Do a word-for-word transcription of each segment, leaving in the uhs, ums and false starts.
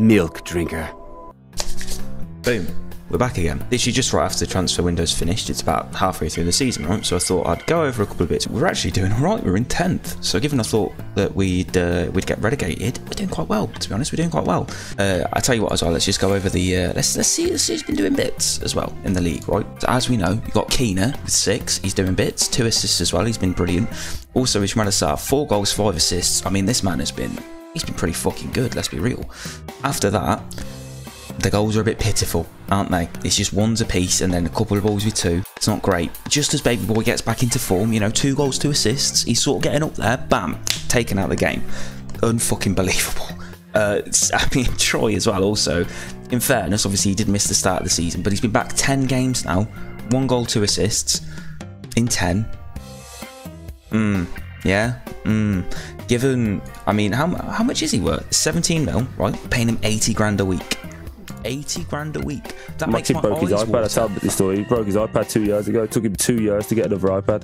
milk drinker. Boom. We're back again. Literally just right after the transfer window's finished. It's about halfway through the season, right? So I thought I'd go over a couple of bits. We're actually doing all right. We're in tenth. So given I thought that we'd uh, we'd get relegated, we're doing quite well. To be honest, we're doing quite well. Uh, I tell you what as well. Let's just go over the. Uh, let's let's see. Let's see who's been doing bits as well in the league, right? So as we know, you've got Keener with six. He's doing bits. Two assists as well. He's been brilliant. Also, Ishmael Assar, four goals, five assists. I mean, this man has been. He's been pretty fucking good. Let's be real. After that. The goals are a bit pitiful, aren't they? It's just ones apiece and then a couple of balls with two. It's not great. Just as Baby Boy gets back into form, you know, two goals, two assists, he's sort of getting up there, bam, taken out of the game. Unfucking believable. Uh, I mean, Troy as well also. In fairness, obviously he did miss the start of the season, but he's been back ten games now. One goal, two assists in ten. Hmm, yeah, hmm. Given, I mean, how, how much is he worth? seventeen mil, right? Paying him eighty grand a week. eighty grand a week. That Max makes my broke his eyes iPad. water. I told this story. He broke his iPad two years ago. It took him two years to get another iPad.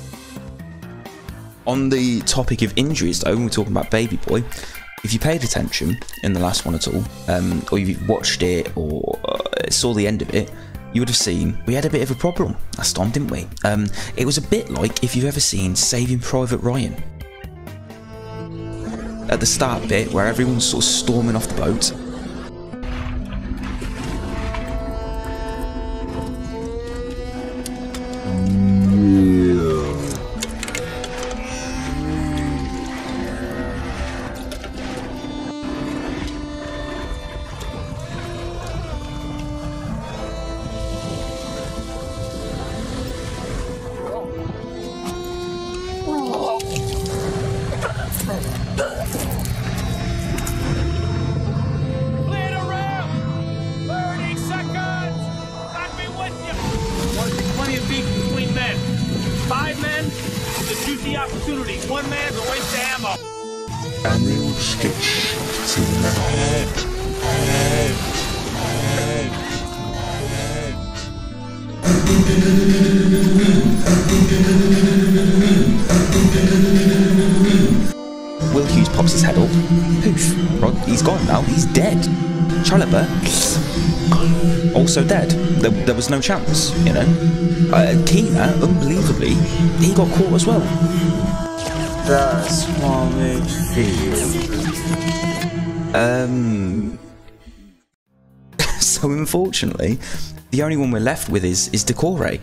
On the topic of injuries, though, when we're talking about Baby Boy, if you paid attention in the last one at all, um, or you've watched it or uh, saw the end of it, you would have seen we had a bit of a problem last time, didn't we? Um, it was a bit like if you've ever seen Saving Private Ryan. At the start bit, where everyone's sort of storming off the boat. Opportunity. One man's a waste of ammo. And they will stick to the head, head, head, head. Will Hughes pops his head up. Poof. Right, he's gone now. He's dead. Chalobah, also dead. There, there was no chance, you know. Uh, Keener, unbelievably, he got caught as well. That's what makes me feel. Um. So unfortunately, the only one we're left with is is Decore.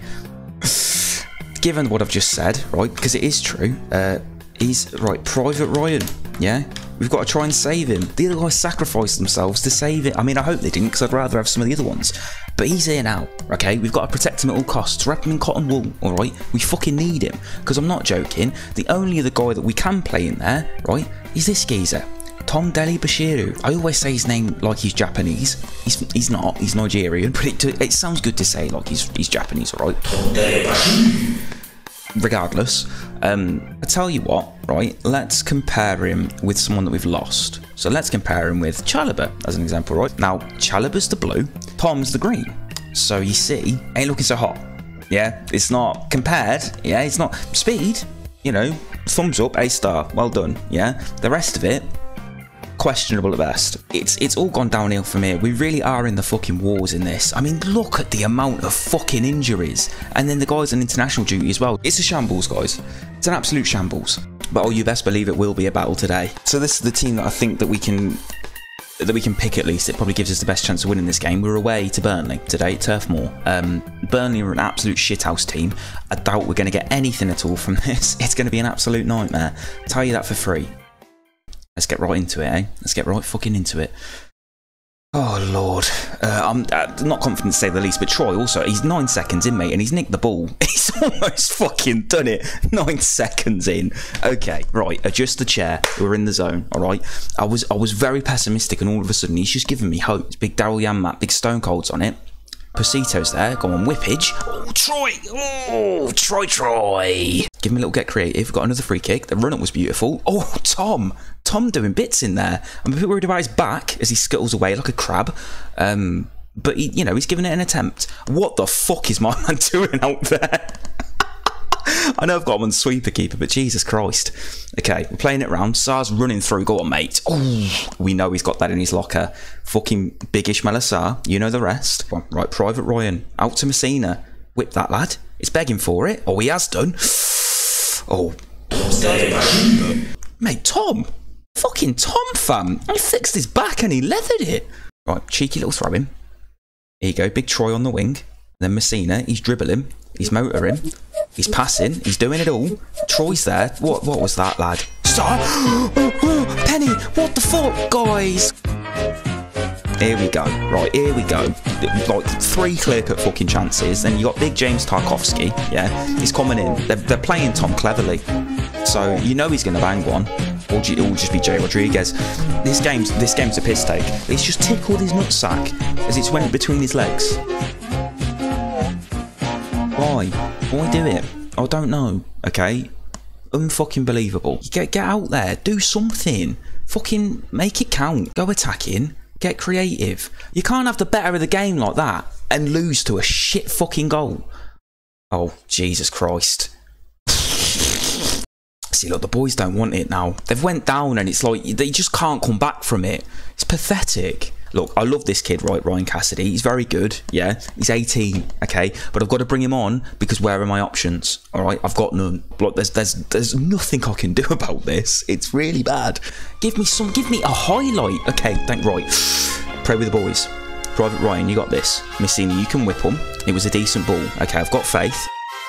Given what I've just said, right? Because it is true. Uh, he's right. Private Ryan. Yeah. We've got to try and save him. The other guys sacrificed themselves to save it. I mean, I hope they didn't, because I'd rather have some of the other ones. But he's here now, okay? We've got to protect him at all costs. Wrap him in cotton wool, all right? We fucking need him, because I'm not joking. The only other guy that we can play in there, right, is this geezer. Tom Deli Bashiru. I always say his name like he's Japanese. He's he's not. He's Nigerian, but it, it sounds good to say like he's he's Japanese, all right? Tom Deli Bashiru. Regardless, um, I tell you what, right? Let's compare him with someone that we've lost. So let's compare him with Chalobah as an example, right? Now, Chalobah's the blue, Tom's the green. So you see, ain't looking so hot. Yeah, it's not compared. Yeah, it's not speed. You know, thumbs up, A star, well done. Yeah, the rest of it, questionable at best. It's it's all gone downhill from here. We really are in the fucking wars in this. I mean, look at the amount of fucking injuries. And then the guys on international duty as well. It's a shambles, guys. It's an absolute shambles. But oh, you best believe it will be a battle today. So this is the team that I think that we can that we can pick at least. It probably gives us the best chance of winning this game. We're away to Burnley today, Turf Moor. Um, Burnley are an absolute shithouse team. I doubt we're going to get anything at all from this. It's going to be an absolute nightmare. I'll tell you that for free. Let's get right into it, eh? Let's get right fucking into it. Oh, Lord. Uh, I'm uh, not confident to say the least, but Troy also, he's nine seconds in, mate, and he's nicked the ball. He's almost fucking done it. Nine seconds in. Okay, right, adjust the chair. We're in the zone, all right? I was I was very pessimistic, and all of a sudden, he's just giving me hope. It's big Daryl Yanmat, big Stone Cold's on it. Posito's there, go on, whippage. Oh, Troy! Oh, Troy, Troy! Give him a little get creative. Got another free kick. The run-up was beautiful. Oh, Tom! Tom doing bits in there. I'm a bit worried about his back as he scuttles away like a crab. Um, but, he, you know, he's giving it an attempt. What the fuck is my man doing out there? I know I've got him on sweeper keeper, but Jesus Christ. Okay, we're playing it round. Sar's running through. Go on, mate. Ooh, we know he's got that in his locker. Fucking big Ishmael Sar. You know the rest. Right, Private Ryan. Out to Messina. Whip that lad. He's begging for it. Oh, he has done. Oh. Mate, Tom. Fucking Tom, fam. He fixed his back and he leathered it. Right, cheeky little throw in. Here you go. Big Troy on the wing. Then Messina. He's dribbling. He's motoring. He's passing. He's doing it all. Troy's there. What What was that, lad? Star. Oh, oh, Penny. What the fuck, guys? Here we go. Right, here we go. Like three clear-cut fucking chances. Then you got big James Tarkovsky. Yeah, he's coming in. They're, they're playing Tom cleverly, so you know he's going to bang one. Or it will just be Jay Rodriguez. This game's this game's a piss take. It's just tickled his nutsack as it's went between his legs. Why? Why do it? I don't know. Okay, unfucking believable. Get get out there. Do something. Fucking make it count. Go attacking. Get creative. You can't have the better of the game like that and lose to a shit fucking goal. Oh, Jesus Christ. See, look, the boys don't want it now. They've went down and it's like, they just can't come back from it. It's pathetic. Look, I love this kid, right, Ryan Cassidy. He's very good, yeah. He's eighteen, okay? But I've got to bring him on because where are my options, all right? I've got none. Look, there's, there's, there's nothing I can do about this. It's really bad. Give me some, give me a highlight. Okay, thank, right. Pray with the boys. Private Ryan, you got this. Messina, you can whip him. It was a decent ball. Okay, I've got faith.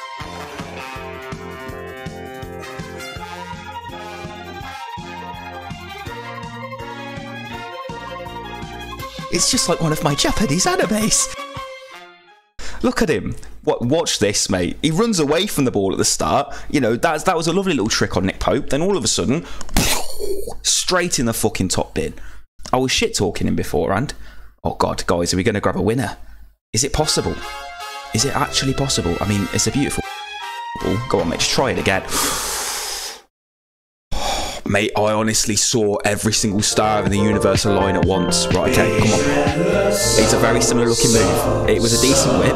It's just like one of my Japanese animes. Look at him. What? Watch this, mate. He runs away from the ball at the start. You know, that's, that was a lovely little trick on Nick Pope. Then all of a sudden, straight in the fucking top bin. I was shit-talking him beforehand. Oh, God, guys, are we going to grab a winner? Is it possible? Is it actually possible? I mean, it's a beautiful ball. Go on, mate, just try it again. Mate, I honestly saw every single star in the universe align at once. Right, okay, come on. It's a very similar looking move. It was a decent whip.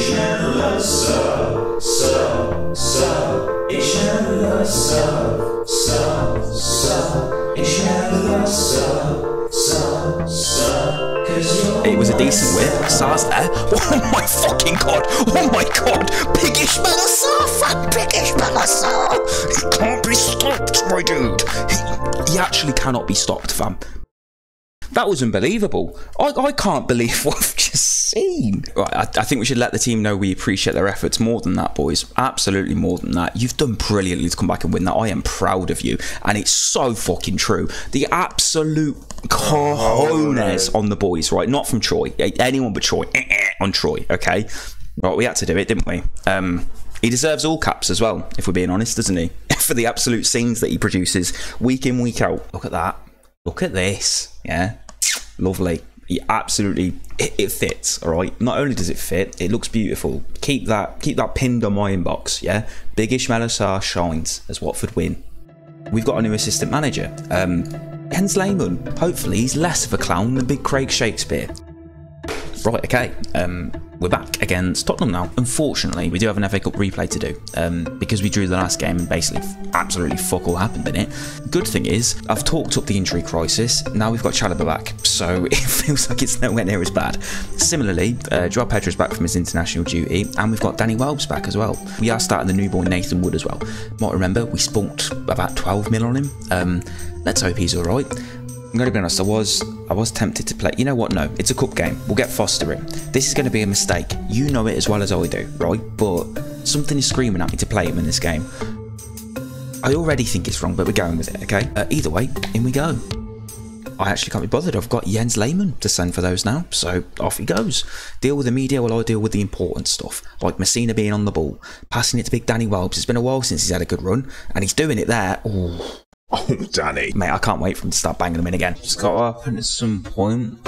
It was a decent whip. Sar's there. Oh my fucking god. Oh my god. Big Ishmael Sar, fam. Big Ishmael Sar. It can't be stopped, my dude. He, he actually cannot be stopped, fam. That was unbelievable. I, I can't believe what I've just seen. Right, I, I think we should let the team know we appreciate their efforts more than that, boys. Absolutely more than that. You've done brilliantly to come back and win that. I am proud of you. And it's so fucking true. The absolute cojones on the boys, right? Not from Troy. Anyone but Troy. On Troy, okay? Right, we had to do it, didn't we? Um... He deserves all caps as well, if we're being honest, doesn't he? For the absolute scenes that he produces week in, week out. Look at that. Look at this. Yeah. Lovely. He absolutely, it, it fits, all right? Not only does it fit, it looks beautiful. Keep that keep that pinned on my inbox, yeah? Big Ishmael Sar shines as Watford win. We've got a new assistant manager. Um, Jens Lehmann. Hopefully he's less of a clown than Big Craig Shakespeare. Right, okay. Um, we're back against Tottenham now. Unfortunately, we do have an F A Cup replay to do um, because we drew the last game and basically absolutely fuck all happened in it. Good thing is, I've talked up the injury crisis. Now we've got Chalobah back, so it feels like it's nowhere near as bad. Similarly, uh, Joao Pedro's back from his international duty, and we've got Danny Welb's back as well. We are starting the newborn Nathan Wood as well. Might remember, we spunked about twelve mil on him. Um, let's hope he's all right. I'm going to be honest, I was I was tempted to play. You know what? No, it's a cup game. We'll get Foster in. This is going to be a mistake. You know it as well as I do, right? But something is screaming at me to play him in this game. I already think it's wrong, but we're going with it, okay? Uh, either way, in we go. I actually can't be bothered. I've got Jens Lehmann to send for those now, so off he goes. Deal with the media while I deal with the important stuff, like Messina being on the ball, passing it to big Danny Welbs. It's been a while since he's had a good run, and he's doing it there. Ooh. Oh, Danny. Mate, I can't wait for him to start banging them in again. It's got to happen at some point.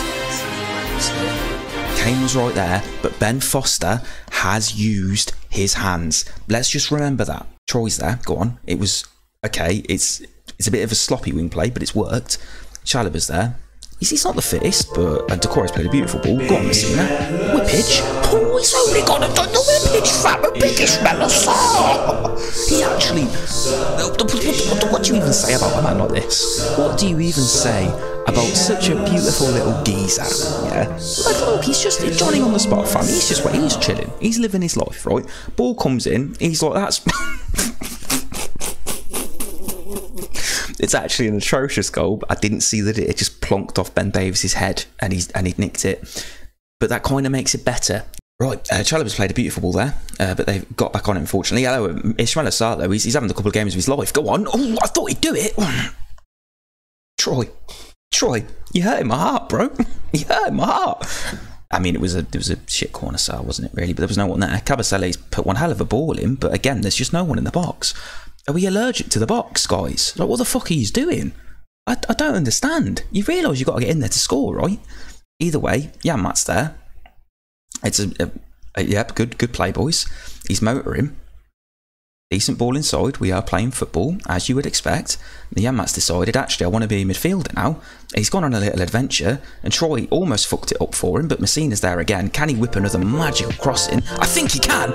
Kane was right there, but Ben Foster has used his hands. Let's just remember that. Troy's there. Go on. It was okay. It's it's a bit of a sloppy wing play, but it's worked. Chalobah's there. He's, he's not the fittest, but and Decore's played a beautiful ball. Go on, Messina. Whippage. Oh, he's only got to do the whippage, fam. A biggest Melisar. He actually. What, what do you even say about a man like this? What do you even say about such a beautiful little geezer? Yeah. Like, look, he's just he's Johnny on the spot, fam. He's just he's chilling. He's living his life, right? Ball comes in. He's like, that's. It's actually an atrocious goal. I didn't see that it just plonked off Ben Davies's head and he's and he nicked it. But that kind of makes it better. Right, uh, Chalobah's played a beautiful ball there, uh, but they've got back on it, unfortunately. Hello, Ismail Assar, though. He's, he's having a couple of games of his life. Go on. Oh, I thought he'd do it. Troy. Troy, you hurt my heart, bro. You hurt my heart. I mean, it was a it was a shit corner, Sar, wasn't it, really? But there was no one there. Cabasele's put one hell of a ball in, but again, there's just no one in the box. Are we allergic to the box, guys? Like, what the fuck are you doing? I, I don't understand. You realise you've got to get in there to score, right? Either way, yeah, Matt's there. It's a, a, a yep, good good play, boys. He's motoring. Decent ball inside. We are playing football, as you would expect. The Yanmat's decided, actually, I want to be a midfielder now. He's gone on a little adventure, and Troy almost fucked it up for him, but Messina's there again. Can he whip another magical crossing? I think he can.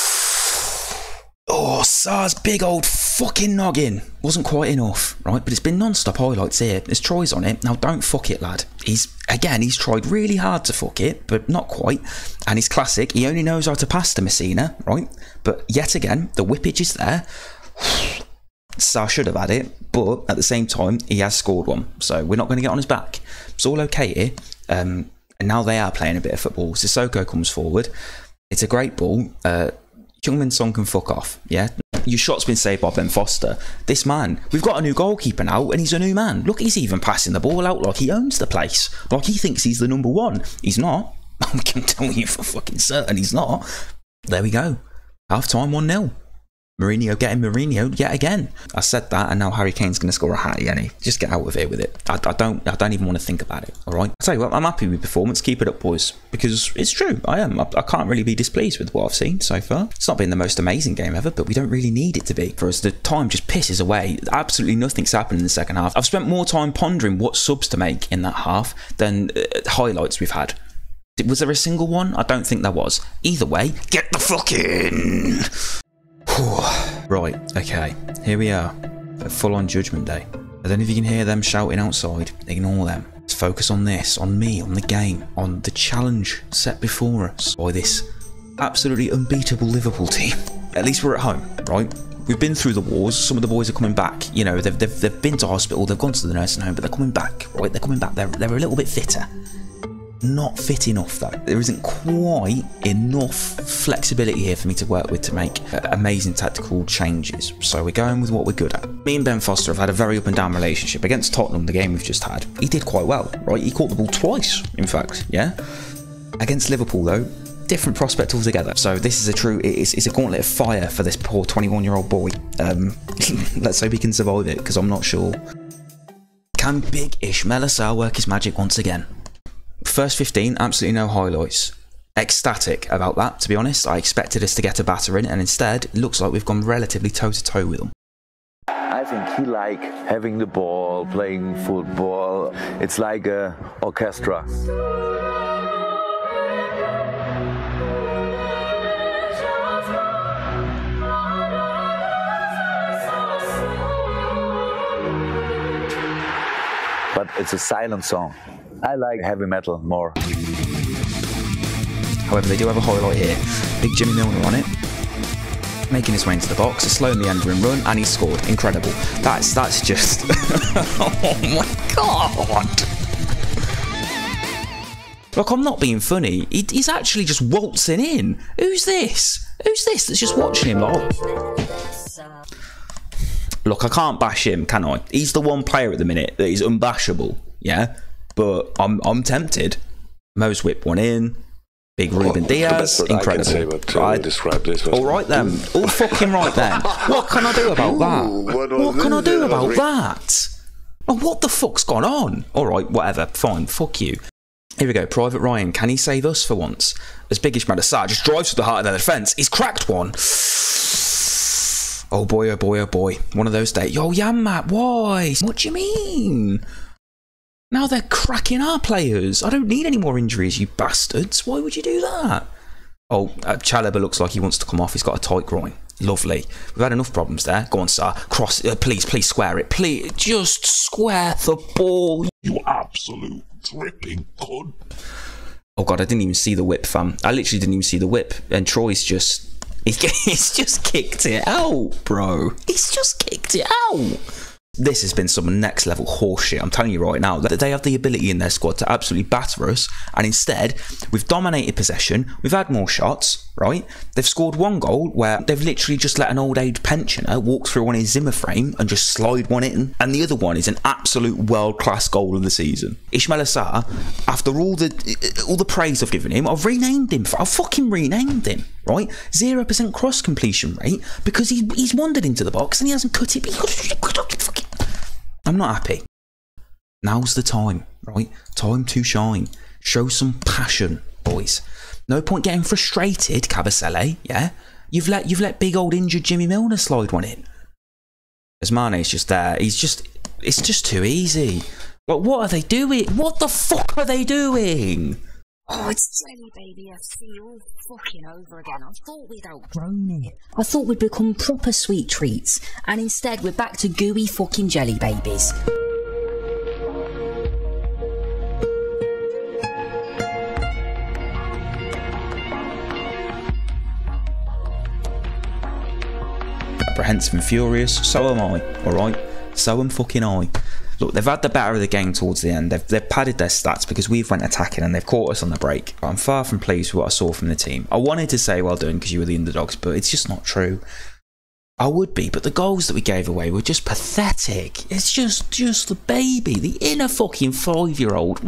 Oh, Sar's big old fucking noggin. Wasn't quite enough, right? But it's been non-stop highlights here. There's Troy's on it. Now, don't fuck it, lad. He's, again, he's tried really hard to fuck it, but not quite. And he's classic. He only knows how to pass to Messina, right? But yet again, the whippage is there. Sar should have had it, but at the same time, he has scored one. So we're not going to get on his back. It's all okay here. Um, and now they are playing a bit of football. Sissoko comes forward. It's a great ball. Uh, Jungmin Song can fuck off, yeah? Your shot's been saved by Ben Foster. This man, we've got a new goalkeeper now, and he's a new man. Look, he's even passing the ball out like he owns the place. Like he thinks he's the number one. He's not. I can tell you for fucking certain he's not. There we go. Half time, one nil. Mourinho getting Mourinho yet again. I said that, and now Harry Kane's going to score a hat, Yenny. Just get out of here with it. I, I don't I don't even want to think about it, all right? I'll tell you what, I'm happy with performance. Keep it up, boys, because it's true. I am. I, I can't really be displeased with what I've seen so far. It's not been the most amazing game ever, but we don't really need it to be. For us, the time just pisses away. Absolutely nothing's happened in the second half. I've spent more time pondering what subs to make in that half than uh, highlights we've had. Was there a single one? I don't think there was. Either way, get the fuck in! Right, okay, here we are, at full-on Judgment Day. I don't know if you can hear them shouting outside. Ignore them. Let's focus on this, on me, on the game, on the challenge set before us by this absolutely unbeatable Liverpool team. At least we're at home, right? We've been through the wars. Some of the boys are coming back. You know, they've, they've, they've been to hospital, they've gone to the nursing home, but they're coming back, right? They're coming back. They're, they're a little bit fitter. Not fit enough though. There isn't quite enough flexibility here for me to work with to make uh, amazing tactical changes. So we're going with what we're good at. Me and Ben Foster have had a very up and down relationship. Against Tottenham, the game we've just had, he did quite well, right? He caught the ball twice, in fact, yeah? Against Liverpool though, different prospect altogether. So this is a true, it's, it's a gauntlet of fire for this poor twenty-one year old boy. Um, let's hope he can survive it, because I'm not sure. Can big Ismail Assar work his magic once again? First fifteen, absolutely no highlights. Ecstatic about that, to be honest. I expected us to get a battering, and instead, it looks like we've gone relatively toe-to-toe with them. I think he like having the ball, playing football. It's like a orchestra. But it's a silent song. I like heavy metal more. However, they do have a highlight here. Big Jimmy Milner on it. Making his way into the box, a slow meandering run, and he's scored. Incredible. That's that's just... oh my god! Look, I'm not being funny. He, he's actually just waltzing in. Who's this? Who's this that's just watching him? Like, look, I can't bash him, can I? He's the one player at the minute that is unbashable, yeah? But I'm I'm tempted. Mo's whipped one in. Big Ruben Diaz, incredible. Say, but, uh, right. Describe this All right then, all fucking right then. What can I do about that? Ooh, what what can I do about re- that? Oh, what the fuck's gone on? All right, whatever, fine, fuck you. Here we go, Private Ryan. Can he save us for once? As big as Madasar just drives to the heart of their defence. He's cracked one. Oh boy, oh boy, oh boy. One of those days. Yo, yeah, Matt, why? What do you mean? Now they're cracking our players. I don't need any more injuries, you bastards. Why would you do that? Oh, uh, Chalobah looks like he wants to come off. He's got a tight groin. Lovely. We've had enough problems there. Go on, sir. Cross. Uh, please, please square it. Please, just square the ball. You absolute dripping cunt. Oh, God, I didn't even see the whip, fam. I literally didn't even see the whip. And Troy's just... He's, he's just kicked it out, bro. He's just kicked it out. This has been some next level horseshit. I'm telling you right now that they have the ability in their squad to absolutely batter us, and instead we've dominated possession, we've had more shots, right? They've scored one goal where they've literally just let an old age pensioner walk through on his Zimmer frame and just slide one in, and the other one is an absolute world-class goal of the season. Ismail Assar, after all the all the praise I've given him, I've renamed him. I've fucking renamed him, right? Zero percent cross completion rate because he, he's wandered into the box and he hasn't cut it. I'm not happy. Now's the time, right? Time to shine. Show some passion, boys. No point getting frustrated, Cabasele, yeah? You've let you've let big old injured Jimmy Milner slide one in. As Mane's just there, he's just it's just too easy. But what are they doing? What the fuck are they doing? Oh, it's Jelly Baby F C all fucking over again. I thought we'd outgrown it. I thought we'd become proper sweet treats. And instead we're back to gooey fucking Jelly Babies. Apprehensive and furious, so am I, alright? So am fucking I. Look, they've had the better of the game towards the end. They've, they've padded their stats because we've went attacking and they've caught us on the break. I'm far from pleased with what I saw from the team. I wanted to say well done because you were the underdogs, but it's just not true. I would be, but the goals that we gave away were just pathetic. It's just, just the baby, the inner fucking five-year-old.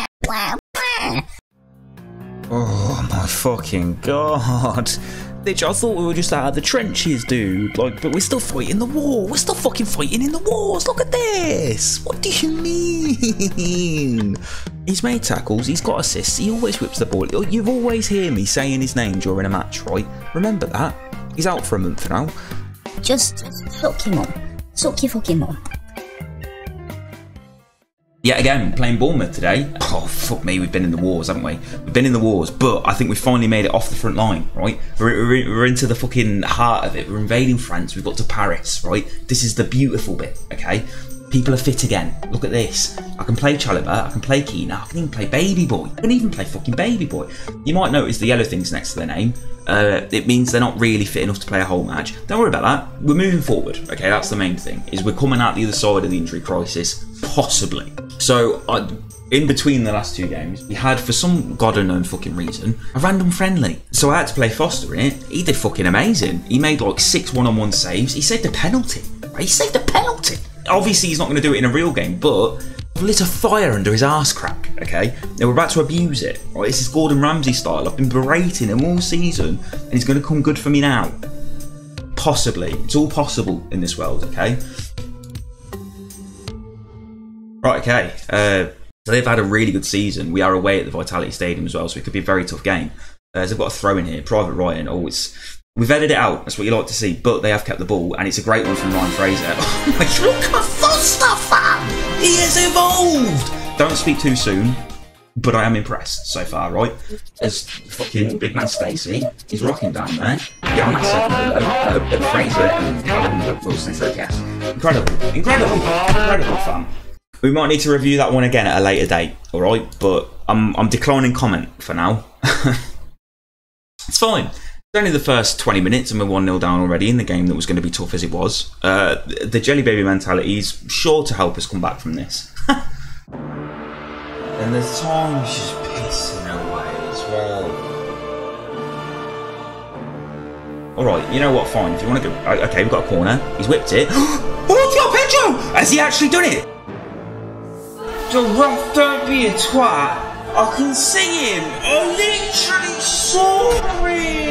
Oh my fucking god. Bitch, I thought we were just out of the trenches, dude. Like, but we're still fighting the war. We're still fucking fighting in the wars. Look at this. What do you mean? He's made tackles. He's got assists. He always whips the ball. You've always hear me saying his name during a match, right? Remember that. He's out for a month now. Just suck him on. Suck your fucking mum. Yet again, playing Bournemouth today. Oh, fuck me, we've been in the wars, haven't we? We've been in the wars, but I think we finally made it off the front line, right? We're, we're, we're into the fucking heart of it. We're invading France. We've got to Paris, right? This is the beautiful bit, okay? People are fit again. Look at this. I can play Chalobah, I can play Keena, I can even play Baby Boy. I can even play fucking Baby Boy. You might notice the yellow things next to their name. Uh, it means they're not really fit enough to play a whole match. Don't worry about that. We're moving forward, okay? That's the main thing, is we're coming out the other side of the injury crisis, possibly. So, I, in between the last two games, we had, for some god unknown fucking reason, a random friendly. So I had to play Foster in it. He did fucking amazing. He made like six one-on-one saves. He saved a penalty. Right? He saved a penalty. Obviously, he's not going to do it in a real game, but lit a fire under his arse crack, okay? They were about to abuse it, right? This is Gordon Ramsay style. I've been berating him all season, and he's going to come good for me now. Possibly. It's all possible in this world, okay? Right, okay. Uh, so they've had a really good season. We are away at the Vitality Stadium as well, so it could be a very tough game. Uh, so they've got a throw in here. Private Ryan, oh, it's... We've edited it out, that's what you like to see, but they have kept the ball, and it's a great one from Ryan Fraser. Oh my god, look at Foster, fam! He has evolved! Don't speak too soon, but I am impressed so far, right? There's fucking big man Stacey, he's rocking down there. Yeah, Fraser, Wilson said yes. Incredible, incredible, incredible, fam. We might need to review that one again at a later date, alright? But I'm, I'm declining comment for now. It's fine. It's only the first twenty minutes and we're one nil down already in the game that was going to be tough as it was. Uh, the Jelly Baby mentality is sure to help us come back from this. And the time's just pissing away as well. Alright, you know what, fine. If you want to go... Okay, we've got a corner. He's whipped it. Oh, Pedro! Has he actually done it? The ref, don't be a twat. I can see him! I literally saw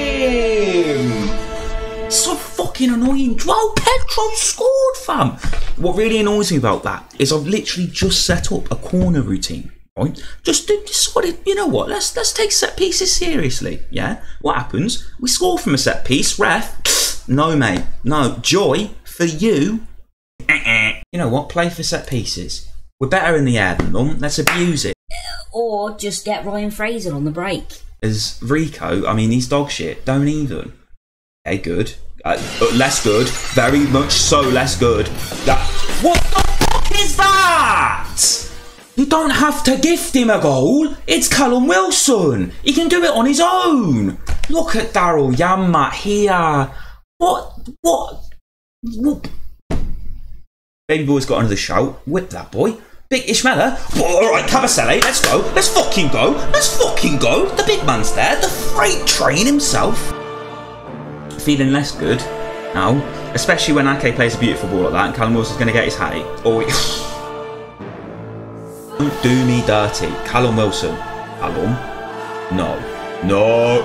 him! So fucking annoying. Joao Pedro scored, fam! What really annoys me about that is I've literally just set up a corner routine, right? Just do this what it, you know what, let's let's take set pieces seriously, yeah? What happens? We score from a set piece, ref. No, mate. No. Joy, for you. You know what? Play for set pieces. We're better in the air than them. Let's abuse it. Or just get Ryan Fraser on the break. As Rico, I mean, he's dog shit. Don't even. Okay, good. Uh, less good. Very much so less good. That. What the fuck is that? You don't have to gift him a goal. It's Callum Wilson. He can do it on his own. Look at Daryl Yammat here. What? What? What? Baby boy's got another shout. Whip that boy. Big Ishmael. Oh, alright, Cavaselli, let's go. Let's fucking go. Let's fucking go. The big man's there. The freight train himself. Feeling less good now. Especially when Ake plays a beautiful ball like that and Callum Wilson's going to get his hat. Oh, don't do me dirty. Callum Wilson. Callum. No. No.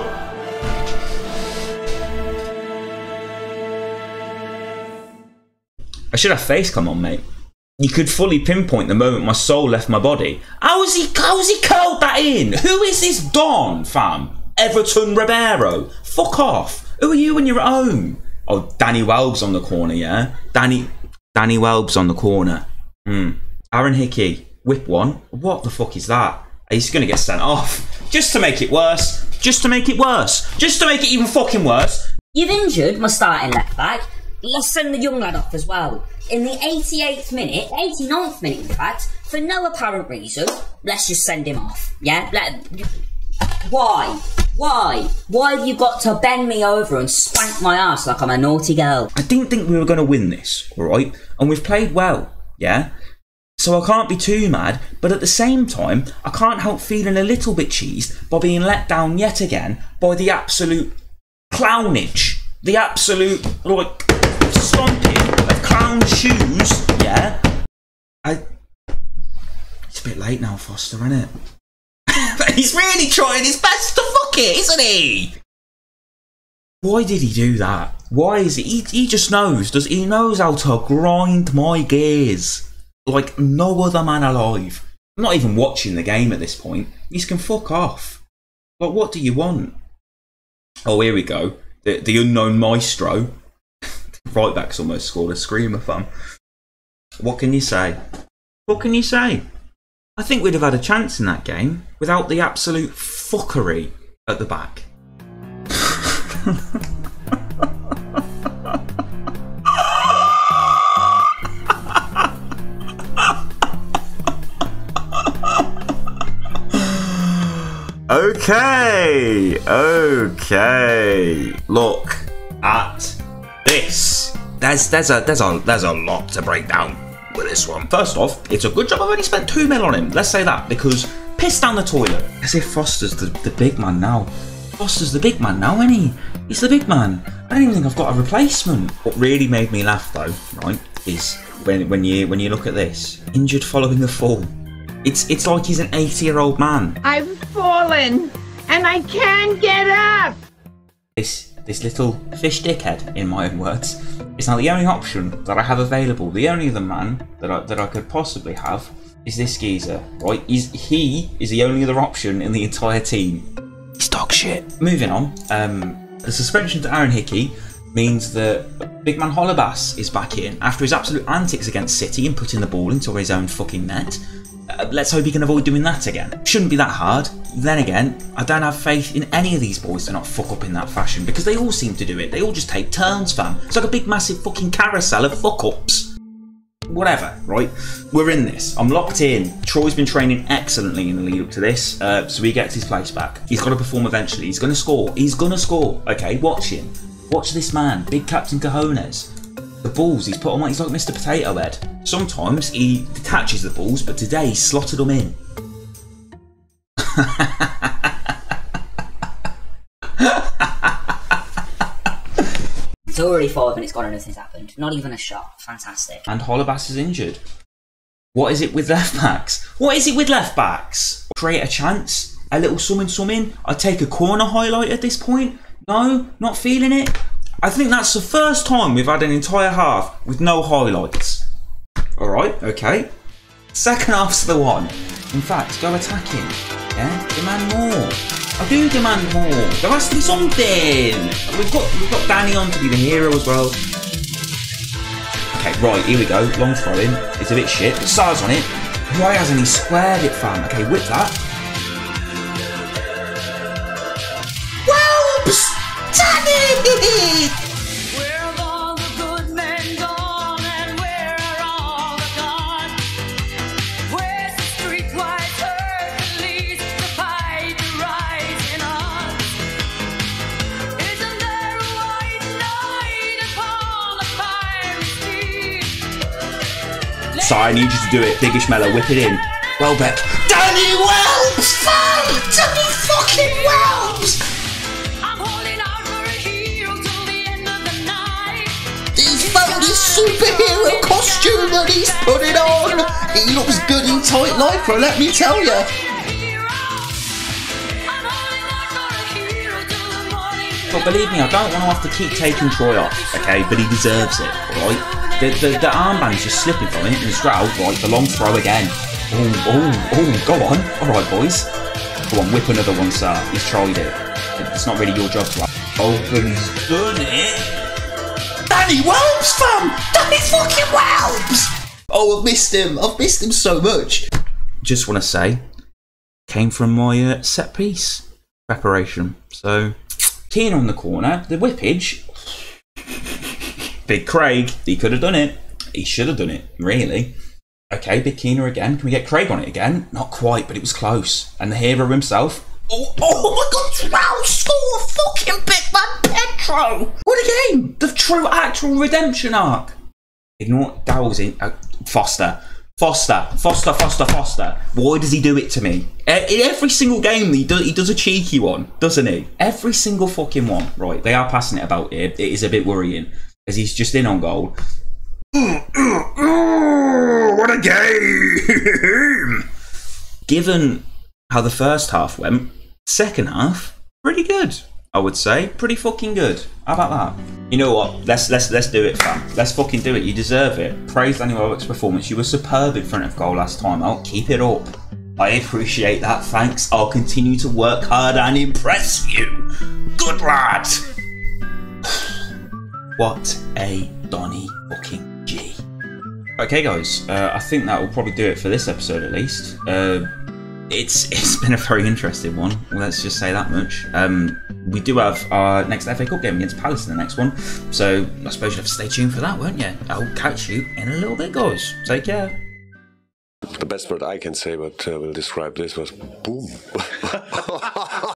I should have face come on, mate. You could fully pinpoint the moment my soul left my body. How has he, how has he curled that in? Who is this Don, fam? Everton Ribeiro. Fuck off. Who are you when you're at home? Oh, Danny Welb's on the corner, yeah? Danny Danny Welb's on the corner. Hmm. Aaron Hickey. Whip one. What the fuck is that? He's going to get sent off. Just to make it worse. Just to make it worse. Just to make it even fucking worse. You've injured my starting left back. Let's send the young lad off as well. In the eighty-eighth minute, eighty-ninth minute in fact, for no apparent reason, let's just send him off. Yeah? Let, why? Why? Why have you got to bend me over and spank my ass like I'm a naughty girl? I didn't think we were going to win this, alright? And we've played well, yeah? So I can't be too mad, but at the same time, I can't help feeling a little bit cheesed by being let down yet again by the absolute clownage. The absolute, like, stomping of clown shoes, yeah? I... It's a bit late now, Foster, isn't it? But he's really trying his best to fuck it, isn't he? Why did he do that? Why is it? He, he just knows. Does he knows how to grind my gears like no other man alive. I'm not even watching the game at this point. He can fuck off. Like, what do you want? Oh, here we go. The, the unknown maestro. Right back's almost scored a screamer, fam. What can you say? What can you say? I think we'd have had a chance in that game without the absolute fuckery at the back. Okay, okay. Look at this. There's there's a there's a there's a lot to break down with this one. First off, it's a good job I've only spent two mil on him. Let's say that, because piss down the toilet. As if Foster's the, the big man now. Foster's the big man now, isn't he? He's the big man. I don't even think I've got a replacement. What really made me laugh though, right, is when when you when you look at this. Injured following a fall. It's it's like he's an eighty-year-old man. I've fallen and I can't get up. This this little fish dickhead, in my own words, is now the only option that I have available. The only other man that I that I could possibly have is this geezer, right? He's he is the only other option in the entire team. He's dog shit. Moving on. Um, the suspension to Aaron Hickey means that big man Hollebass is back in after his absolute antics against City and putting the ball into his own fucking net. Uh, let's hope he can avoid doing that again. Shouldn't be that hard. Then again, I don't have faith in any of these boys to not fuck up in that fashion, because they all seem to do it. They all just take turns, fam. It's like a big massive fucking carousel of fuck ups. Whatever, right? We're in this. I'm locked in. Troy's been training excellently in the lead up to this, uh, so he gets his place back. He's got to perform eventually. He's going to score. He's going to score. Okay, watch him. Watch this man. Big Captain Cojones. The balls he's put on, he's like Mister Potato Head. Sometimes he detaches the balls, but today he slotted them in. It's already five minutes gone and nothing's happened. Not even a shot. Fantastic. And Hollebass is injured. What is it with left backs? What is it with left backs? Create a chance? A little summon summon? I'd take a corner highlight at this point? No? Not feeling it? I think that's the first time we've had an entire half with no highlights. Alright, okay. Second half's the one. In fact, go attacking. Yeah? Demand more. I do demand more. There has to be something. We've got we've got Danny on to be the hero as well. Okay, right, here we go. Long throw in. It's a bit shit. But Sar's on it. Why hasn't he squared it, fam? Okay, whip that. Whelps! Danny! Where have all the good men gone and where are all the gone? Where's the streetwise Hercules to fight the rising odds? Isn't there a white knight upon a fiery steed? So I need you to do it, Biggish Mellow, whip it in. Welbeck. Danny Wells! Fam! Danny fucking Wells! I'm holding out for a hero till the end of the night. He's found his superhero costume and he's put it on. He looks good in tight lycra, let me tell you. But believe me, I don't want to have to keep taking Troy off, okay? But he deserves it, alright? The, the, the armband's just slipping from him in the Stroud, right? The long throw again. Oh, oh, oh, go on. Alright, boys. Go on, whip another one, sir. He's tried it. It's not really your job to have. Oh, but he's done it. Danny Wells, fam! Danny fucking Wells! Oh, I've missed him. I've missed him so much. Just want to say, came from my uh, set piece preparation. So, Keane on the corner, the whippage. Big Craig, he could have done it. He should have done it, really. Okay, Big Keener again. Can we get Craig on it again? Not quite, but it was close. And the hero himself. Oh, oh my god, wow, score fucking Big Man Petro! What a game! The true actual redemption arc. Ignore Dowell's in. Uh, Foster. Foster. Foster, Foster, Foster. Why does he do it to me? In every single game, he does, he does a cheeky one, doesn't he? Every single fucking one. Right, they are passing it about here. It is a bit worrying. As he's just in on goal. What a game! Given how the first half went, second half, pretty good, I would say. Pretty fucking good. How about that? You know what? Let's let's let's do it, fam. Let's fucking do it. You deserve it. Praise Danny Welbeck's performance. You were superb in front of goal last time out. Keep it up. I appreciate that. Thanks. I'll continue to work hard and impress you. Good lad. What a Donny fucking G. Okay guys, uh, I think that will probably do it for this episode at least. Uh, it's it's been a very interesting one, let's just say that much. Um, we do have our next F A Cup game against Palace in the next one, so I suppose you have to stay tuned for that, won't you? I'll catch you in a little bit guys, take care. The best word I can say, but uh, will describe this was boom.